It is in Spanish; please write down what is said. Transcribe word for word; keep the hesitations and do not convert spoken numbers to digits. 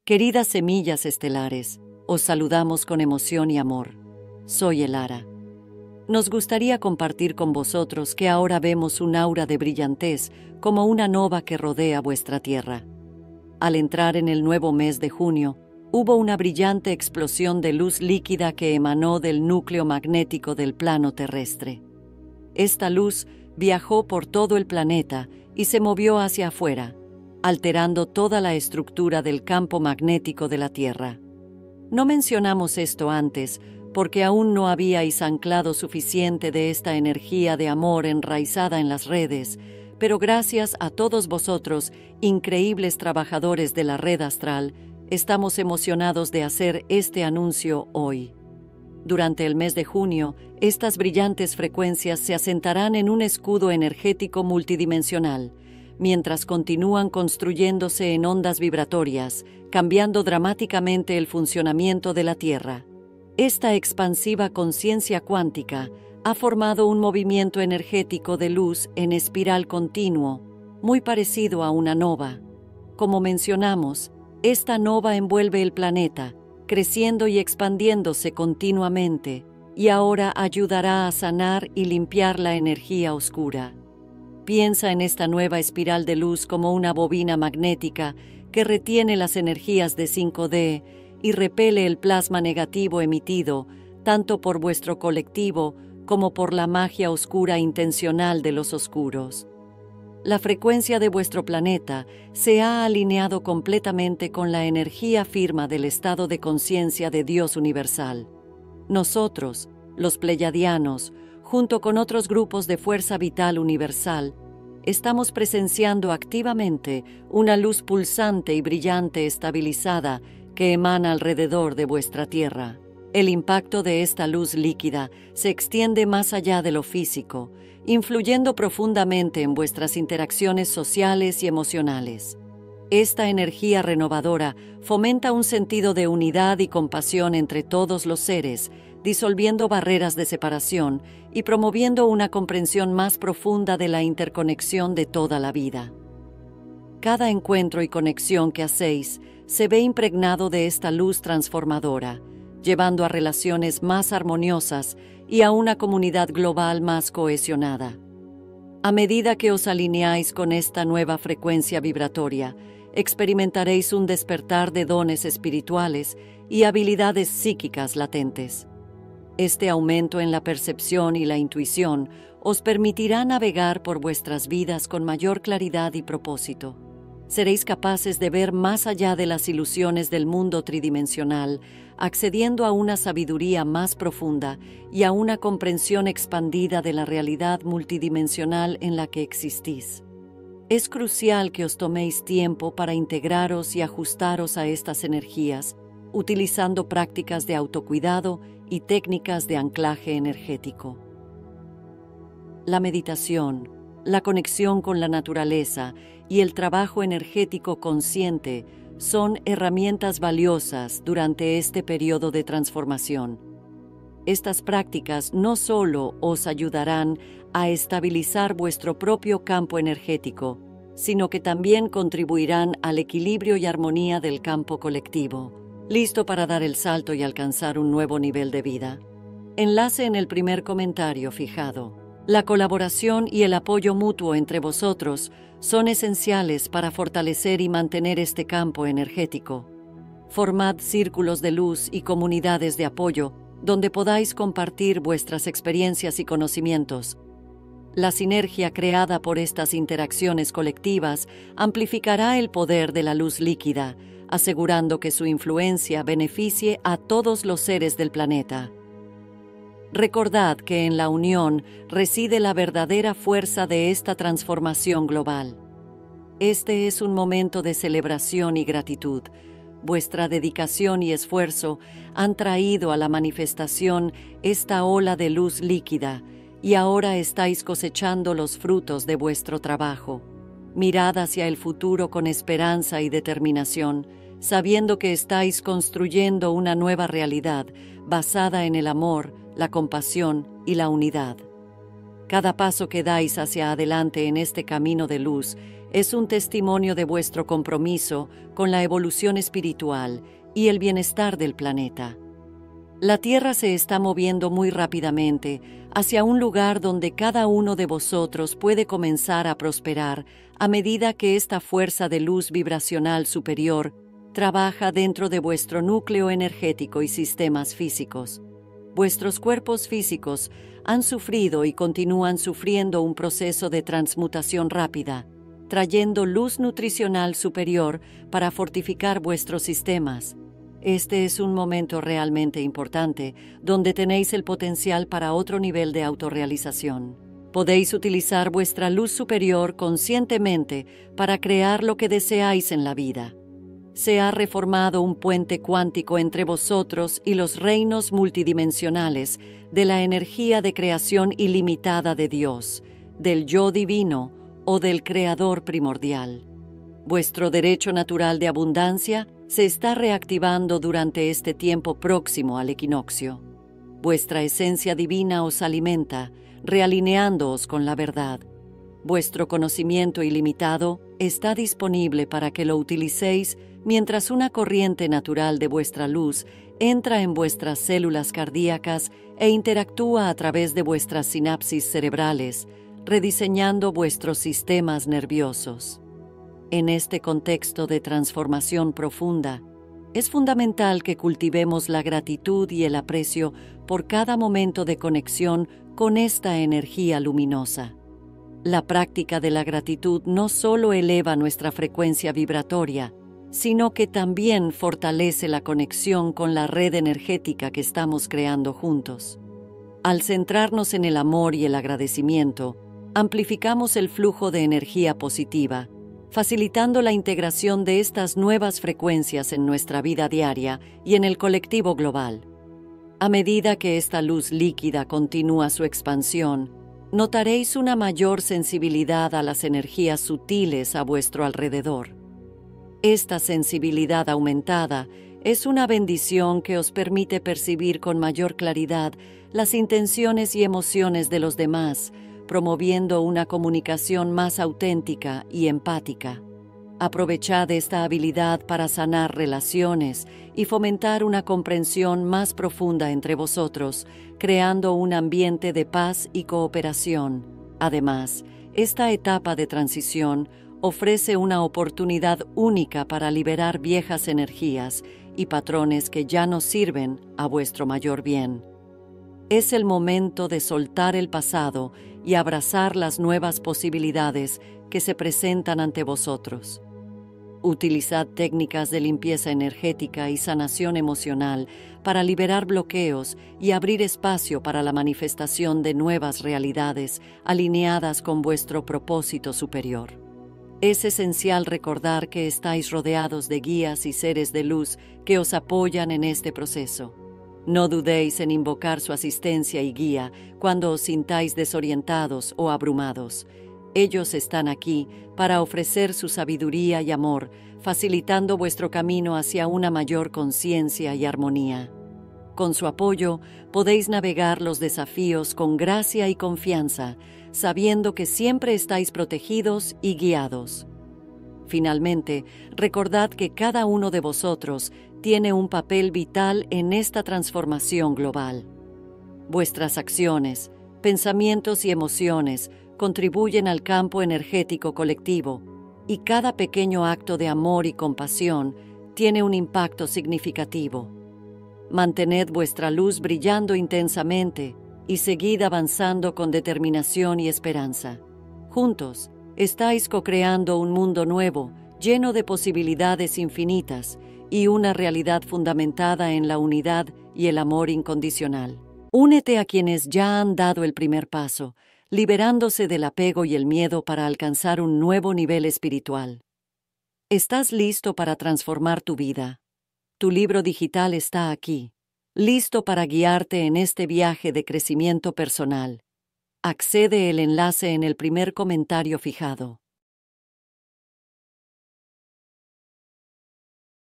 Queridas semillas estelares, os saludamos con emoción y amor. Soy Elara. Nos gustaría compartir con vosotros que ahora vemos un aura de brillantez como una nova que rodea vuestra Tierra. Al entrar en el nuevo mes de junio, hubo una brillante explosión de luz líquida que emanó del núcleo magnético del plano terrestre. Esta luz viajó por todo el planeta y se movió hacia afuera, alterando toda la estructura del campo magnético de la Tierra. No mencionamos esto antes porque aún no habíais anclado suficiente de esta energía de amor enraizada en las redes, pero gracias a todos vosotros, increíbles trabajadores de la red astral, estamos emocionados de hacer este anuncio hoy. Durante el mes de junio, estas brillantes frecuencias se asentarán en un escudo energético multidimensional, mientras continúan construyéndose en ondas vibratorias, cambiando dramáticamente el funcionamiento de la Tierra. Esta expansiva conciencia cuántica ha formado un movimiento energético de luz en espiral continuo, muy parecido a una nova. Como mencionamos, esta nova envuelve el planeta, creciendo y expandiéndose continuamente, y ahora ayudará a sanar y limpiar la energía oscura. Piensa en esta nueva espiral de luz como una bobina magnética que retiene las energías de cinco D y repele el plasma negativo emitido, tanto por vuestro colectivo como por la magia oscura intencional de los oscuros. La frecuencia de vuestro planeta se ha alineado completamente con la energía firma del estado de conciencia de Dios universal. Nosotros, los Pleiadianos, junto con otros grupos de fuerza vital universal, estamos presenciando activamente una luz pulsante y brillante estabilizada que emana alrededor de vuestra Tierra. El impacto de esta luz líquida se extiende más allá de lo físico, influyendo profundamente en vuestras interacciones sociales y emocionales. Esta energía renovadora fomenta un sentido de unidad y compasión entre todos los seres, disolviendo barreras de separación y promoviendo una comprensión más profunda de la interconexión de toda la vida. Cada encuentro y conexión que hacéis se ve impregnado de esta luz transformadora, llevando a relaciones más armoniosas y a una comunidad global más cohesionada. A medida que os alineáis con esta nueva frecuencia vibratoria, experimentaréis un despertar de dones espirituales y habilidades psíquicas latentes. Este aumento en la percepción y la intuición os permitirá navegar por vuestras vidas con mayor claridad y propósito. Seréis capaces de ver más allá de las ilusiones del mundo tridimensional, accediendo a una sabiduría más profunda y a una comprensión expandida de la realidad multidimensional en la que existís. Es crucial que os toméis tiempo para integraros y ajustaros a estas energías, utilizando prácticas de autocuidado y técnicas de anclaje energético. La meditación, la conexión con la naturaleza y el trabajo energético consciente son herramientas valiosas durante este periodo de transformación. Estas prácticas no solo os ayudarán a estabilizar vuestro propio campo energético, sino que también contribuirán al equilibrio y armonía del campo colectivo. ¿Listo para dar el salto y alcanzar un nuevo nivel de vida? Enlace en el primer comentario fijado. La colaboración y el apoyo mutuo entre vosotros son esenciales para fortalecer y mantener este campo energético. Formad círculos de luz y comunidades de apoyo donde podáis compartir vuestras experiencias y conocimientos. La sinergia creada por estas interacciones colectivas amplificará el poder de la luz líquida, asegurando que su influencia beneficie a todos los seres del planeta. Recordad que en la unión reside la verdadera fuerza de esta transformación global. Este es un momento de celebración y gratitud. Vuestra dedicación y esfuerzo han traído a la manifestación esta ola de luz líquida y ahora estáis cosechando los frutos de vuestro trabajo. Mirad hacia el futuro con esperanza y determinación, sabiendo que estáis construyendo una nueva realidad basada en el amor, la compasión y la unidad. Cada paso que dais hacia adelante en este camino de luz Es un testimonio de vuestro compromiso con la evolución espiritual y el bienestar del planeta. La Tierra se está moviendo muy rápidamente hacia un lugar donde cada uno de vosotros puede comenzar a prosperar a medida que esta fuerza de luz vibracional superior trabaja dentro de vuestro núcleo energético y sistemas físicos. Vuestros cuerpos físicos han sufrido y continúan sufriendo un proceso de transmutación rápida, trayendo luz nutricional superior para fortificar vuestros sistemas. Este es un momento realmente importante, donde tenéis el potencial para otro nivel de autorrealización. Podéis utilizar vuestra luz superior conscientemente para crear lo que deseáis en la vida. Se ha reformado un puente cuántico entre vosotros y los reinos multidimensionales de la energía de creación ilimitada de Dios, del yo divino o del Creador primordial. Vuestro derecho natural de abundancia se está reactivando durante este tiempo próximo al equinoccio. Vuestra esencia divina os alimenta, realineándoos con la verdad. Vuestro conocimiento ilimitado está disponible para que lo utilicéis mientras una corriente natural de vuestra luz entra en vuestras células cardíacas e interactúa a través de vuestras sinapsis cerebrales, rediseñando vuestros sistemas nerviosos. En este contexto de transformación profunda, es fundamental que cultivemos la gratitud y el aprecio por cada momento de conexión con esta energía luminosa. La práctica de la gratitud no solo eleva nuestra frecuencia vibratoria, sino que también fortalece la conexión con la red energética que estamos creando juntos. Al centrarnos en el amor y el agradecimiento, amplificamos el flujo de energía positiva, facilitando la integración de estas nuevas frecuencias en nuestra vida diaria y en el colectivo global. A medida que esta luz líquida continúa su expansión, notaréis una mayor sensibilidad a las energías sutiles a vuestro alrededor. Esta sensibilidad aumentada es una bendición que os permite percibir con mayor claridad las intenciones y emociones de los demás, promoviendo una comunicación más auténtica y empática. Aprovechad esta habilidad para sanar relaciones y fomentar una comprensión más profunda entre vosotros, creando un ambiente de paz y cooperación. Además, esta etapa de transición ofrece una oportunidad única para liberar viejas energías y patrones que ya no sirven a vuestro mayor bien. Es el momento de soltar el pasado y abrazar las nuevas posibilidades que se presentan ante vosotros. Utilizad técnicas de limpieza energética y sanación emocional para liberar bloqueos y abrir espacio para la manifestación de nuevas realidades alineadas con vuestro propósito superior. Es esencial recordar que estáis rodeados de guías y seres de luz que os apoyan en este proceso. No dudéis en invocar su asistencia y guía cuando os sintáis desorientados o abrumados. Ellos están aquí para ofrecer su sabiduría y amor, facilitando vuestro camino hacia una mayor conciencia y armonía. Con su apoyo, podéis navegar los desafíos con gracia y confianza, sabiendo que siempre estáis protegidos y guiados. Finalmente, recordad que cada uno de vosotros tiene un papel vital en esta transformación global. Vuestras acciones, pensamientos y emociones contribuyen al campo energético colectivo, y cada pequeño acto de amor y compasión tiene un impacto significativo. Mantened vuestra luz brillando intensamente y seguid avanzando con determinación y esperanza. Juntos, estáis co-creando un mundo nuevo, lleno de posibilidades infinitas y una realidad fundamentada en la unidad y el amor incondicional. Únete a quienes ya han dado el primer paso, liberándose del apego y el miedo para alcanzar un nuevo nivel espiritual. Estás listo para transformar tu vida. Tu libro digital está aquí, listo para guiarte en este viaje de crecimiento personal. Accede el enlace en el primer comentario fijado.